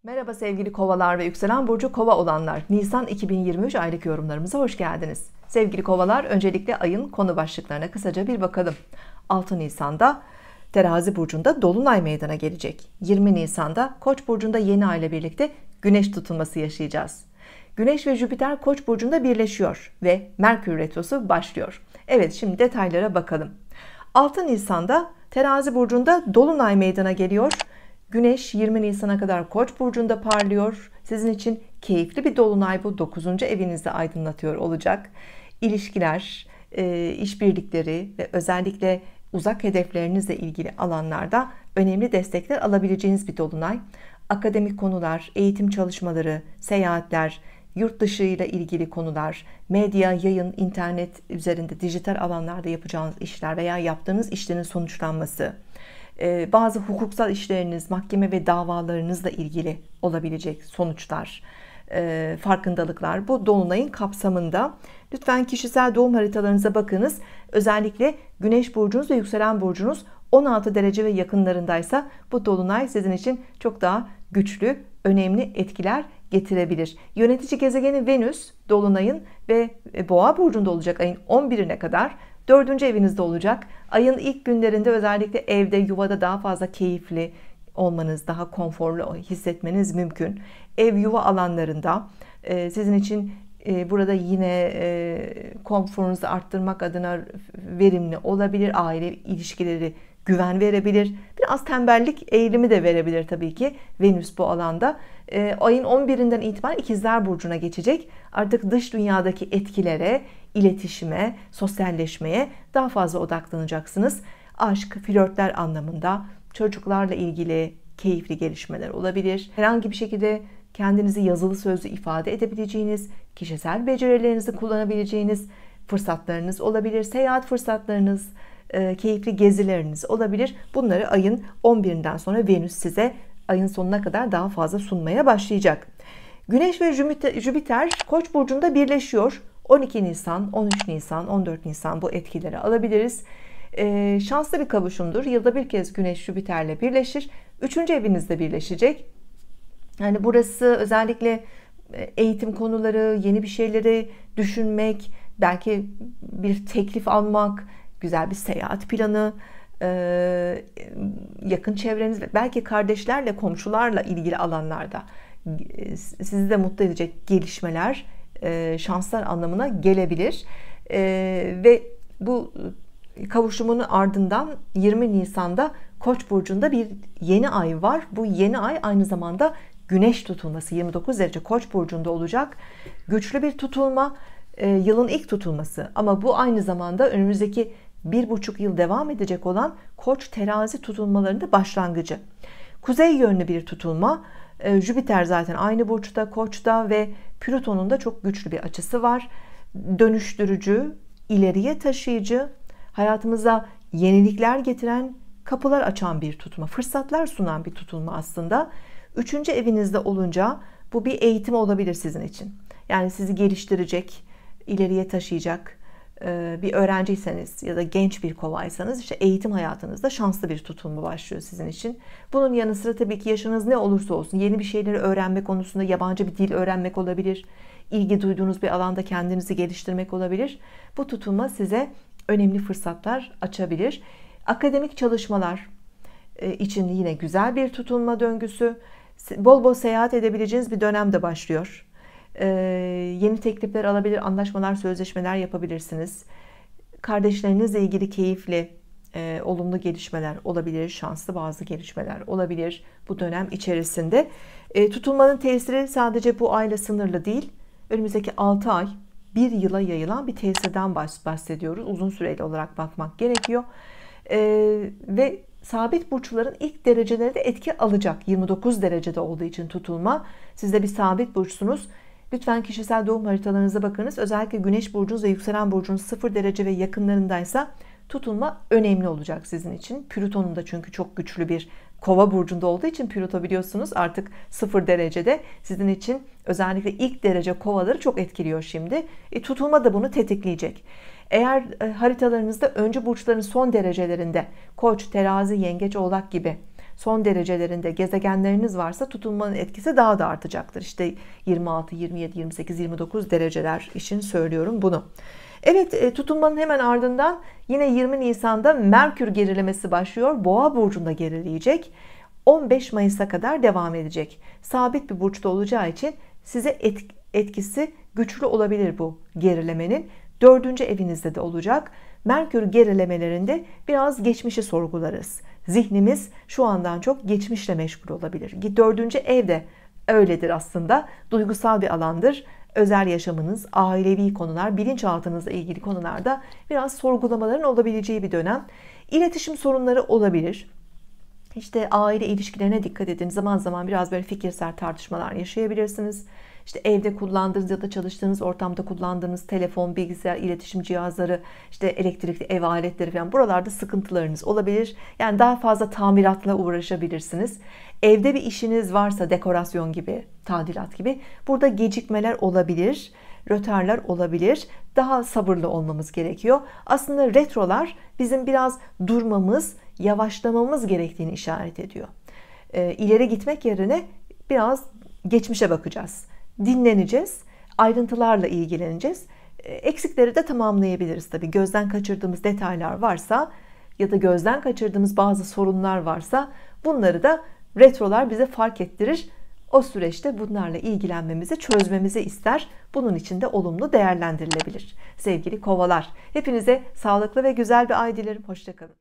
Merhaba sevgili kovalar ve yükselen burcu kova olanlar. Nisan 2023 aylık yorumlarımıza hoş geldiniz. Sevgili kovalar, öncelikle ayın konu başlıklarına kısaca bir bakalım. 6 Nisan'da Terazi burcunda dolunay meydana gelecek. 20 Nisan'da Koç burcunda yeni ay ile birlikte güneş tutulması yaşayacağız. Güneş ve Jüpiter Koç burcunda birleşiyor ve Merkür retrosu başlıyor. Evet, şimdi detaylara bakalım. 6 Nisan'da Terazi burcunda dolunay meydana geliyor. Güneş 20 Nisan'a kadar Koç burcunda parlıyor. Sizin için keyifli bir dolunay bu. 9. evinizde aydınlatıyor olacak. İlişkiler, işbirlikleri ve özellikle uzak hedeflerinizle ilgili alanlarda önemli destekler alabileceğiniz bir dolunay. Akademik konular, eğitim çalışmaları, seyahatler, yurt dışı ile ilgili konular, medya, yayın, internet üzerinde dijital alanlarda yapacağınız işler veya yaptığınız işlerin sonuçlanması, bazı hukuksal işleriniz, mahkeme ve davalarınızla ilgili olabilecek sonuçlar, farkındalıklar bu dolunayın kapsamında. Lütfen kişisel doğum haritalarınıza bakınız. Özellikle Güneş burcunuz ve yükselen burcunuz 16 derece ve yakınlarındaysa bu dolunay sizin için çok daha güçlü, önemli etkiler getirebilir. Yönetici gezegeni Venüs dolunayın ve Boğa burcunda olacak ayın 11'ine kadar 4. evinizde olacak. Ayın ilk günlerinde özellikle evde, yuvada daha fazla keyifli olmanız, daha konforlu hissetmeniz mümkün. Ev, yuva alanlarında sizin için burada yine konforunuzu arttırmak adına verimli olabilir. Aile ilişkileri güven verebilir. Biraz tembellik eğilimi de verebilir tabii ki Venüs bu alanda. Ayın 11'inden itibaren İkizler burcuna geçecek. Artık dış dünyadaki etkilere, iletişime, sosyalleşmeye daha fazla odaklanacaksınız. Aşk, flörtler anlamında çocuklarla ilgili keyifli gelişmeler olabilir. Herhangi bir şekilde kendinizi yazılı sözlü ifade edebileceğiniz, kişisel becerilerinizi kullanabileceğiniz fırsatlarınız olabilir. Seyahat fırsatlarınız, keyifli gezileriniz olabilir. Bunları ayın 11'inden sonra Venüs size ayın sonuna kadar daha fazla sunmaya başlayacak. Güneş ve Jüpiter Koç burcunda birleşiyor. 12 Nisan, 13 Nisan, 14 Nisan bu etkileri alabiliriz. Şanslı bir kavuşumdur. Yılda bir kez Güneş Jüpiter'le birleşir. 3. evinizde birleşecek. Yani burası özellikle eğitim konuları, yeni bir şeyleri düşünmek, belki bir teklif almak, güzel bir seyahat planı, yakın çevreniz, belki kardeşlerle, komşularla ilgili alanlarda sizi de mutlu edecek gelişmeler, şanslar anlamına gelebilir. Ve bu kavuşumun ardından 20 Nisan'da Koç burcunda bir yeni ay var. Bu yeni ay aynı zamanda Güneş tutulması, 29 derece Koç burcunda olacak. Güçlü bir tutulma, yılın ilk tutulması, ama bu aynı zamanda önümüzdeki 1,5 yıl devam edecek olan Koç terazi tutulmalarında başlangıcı. Kuzey yönlü bir tutulma. Jüpiter zaten aynı burçta, Koç'ta ve Plüton'un da çok güçlü bir açısı var. Dönüştürücü, ileriye taşıyıcı, hayatımıza yenilikler getiren, kapılar açan bir tutulma, fırsatlar sunan bir tutulma aslında. 3. evinizde olunca bu bir eğitim olabilir sizin için. Yani sizi geliştirecek, ileriye taşıyacak bir öğrenciyseniz ya da genç bir kovaysanız işte eğitim hayatınızda şanslı bir tutulma başlıyor sizin için. Bunun yanı sıra tabii ki yaşınız ne olursa olsun yeni bir şeyleri öğrenmek konusunda, yabancı bir dil öğrenmek olabilir. İlgi duyduğunuz bir alanda kendinizi geliştirmek olabilir. Bu tutulma size önemli fırsatlar açabilir. Akademik çalışmalar için yine güzel bir tutulma döngüsü. Bol bol seyahat edebileceğiniz bir dönem de başlıyor. Yeni teklifler alabilir, anlaşmalar, sözleşmeler yapabilirsiniz. Kardeşlerinizle ilgili keyifli, olumlu gelişmeler olabilir, şanslı bazı gelişmeler olabilir bu dönem içerisinde. Tutulmanın tesiri sadece bu ayla sınırlı değil. Önümüzdeki 6 ay, bir yıla yayılan bir tesirden bahsediyoruz. Uzun süreli olarak bakmak gerekiyor. Ve sabit burçların ilk dereceleri de etki alacak. 29 derecede olduğu için tutulma. Siz de bir sabit burçsunuz. Lütfen kişisel doğum haritalarınıza bakınız. Özellikle Güneş burcunuz ve yükselen burcunuz 0 derece ve yakınlarındaysa tutulma önemli olacak sizin için. Plüton'un da çünkü çok güçlü bir Kova burcunda olduğu için Plüto biliyorsunuz artık 0 derecede. Sizin için özellikle ilk derece kovaları çok etkiliyor şimdi. Tutulma da bunu tetikleyecek. Eğer haritalarınızda öncü burçların son derecelerinde Koç, Terazi, Yengeç, Oğlak gibi son derecelerinde gezegenleriniz varsa tutulmanın etkisi daha da artacaktır. İşte 26, 27, 28, 29 dereceler için söylüyorum bunu. Evet, tutulmanın hemen ardından yine 20 Nisan'da Merkür gerilemesi başlıyor. Boğa burcunda gerileyecek. 15 Mayıs'a kadar devam edecek. Sabit bir burçta olacağı için size etkisi güçlü olabilir bu gerilemenin. 4. evinizde de olacak. Merkür gerilemelerinde biraz geçmişi sorgularız. Zihnimiz şu andan çok geçmişle meşgul olabilir. 4. evde öyledir aslında. Duygusal bir alandır. Özel yaşamınız, ailevi konular, bilinçaltınızla ilgili konularda biraz sorgulamaların olabileceği bir dönem. İletişim sorunları olabilir. İşte aile ilişkilerine dikkat edin. Zaman zaman biraz böyle fikirsel tartışmalar yaşayabilirsiniz. İşte evde kullandığınız ya da çalıştığınız ortamda kullandığınız telefon, bilgisayar, iletişim cihazları, işte elektrikli ev aletleri falan, buralarda sıkıntılarınız olabilir. Yani daha fazla tamiratla uğraşabilirsiniz. Evde bir işiniz varsa, dekorasyon gibi, tadilat gibi, burada gecikmeler olabilir, rötarlar olabilir. Daha sabırlı olmamız gerekiyor. Aslında retrolar bizim biraz durmamız, yavaşlamamız gerektiğini işaret ediyor. İleri gitmek yerine biraz geçmişe bakacağız. Dinleneceğiz. Ayrıntılarla ilgileneceğiz. Eksikleri de tamamlayabiliriz tabii. Gözden kaçırdığımız detaylar varsa ya da gözden kaçırdığımız bazı sorunlar varsa bunları da retrolar bize fark ettirir. O süreçte bunlarla ilgilenmemizi, çözmemizi ister. Bunun için de olumlu değerlendirilebilir. Sevgili kovalar, hepinize sağlıklı ve güzel bir ay dilerim. Hoşça kalın.